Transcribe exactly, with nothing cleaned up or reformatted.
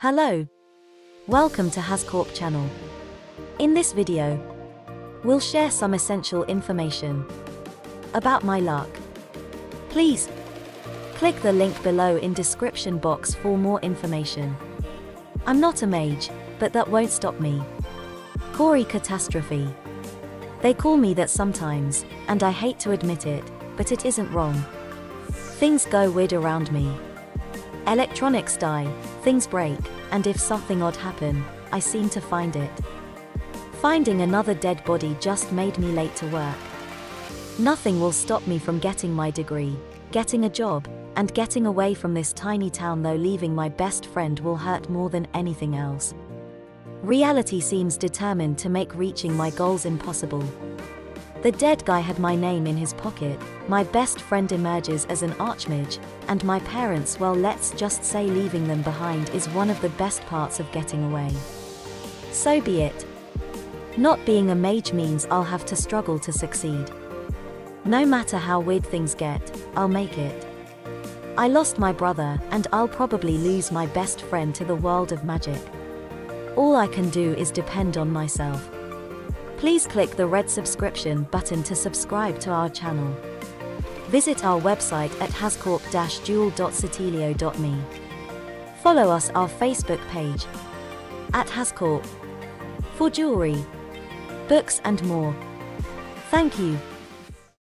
Hello. Welcome to Hazcorp channel. In this video, we'll share some essential information about my luck. Please click the link below in description box for more information. I'm not a mage, but that won't stop me. Cori Catastrophe. They call me that sometimes, and I hate to admit it, but it isn't wrong. Things go weird around me. Electronics die, things break, and if something odd happen, I seem to find it. Finding another dead body just made me late to work. Nothing will stop me from getting my degree, getting a job, and getting away from this tiny town, though leaving my best friend will hurt more than anything else. Reality seems determined to make reaching my goals impossible. The dead guy had my name in his pocket, my best friend emerges as an archmage, and my parents, well, let's just say leaving them behind is one of the best parts of getting away. So be it. Not being a mage means I'll have to struggle to succeed. No matter how weird things get, I'll make it. I lost my brother, and I'll probably lose my best friend to the world of magic. All I can do is depend on myself. Please click the red subscription button to subscribe to our channel. Visit our website at hazcorp dash jewel dot setilio dot me. Follow us our Facebook page at Hazcorp for jewelry, books and more. Thank you.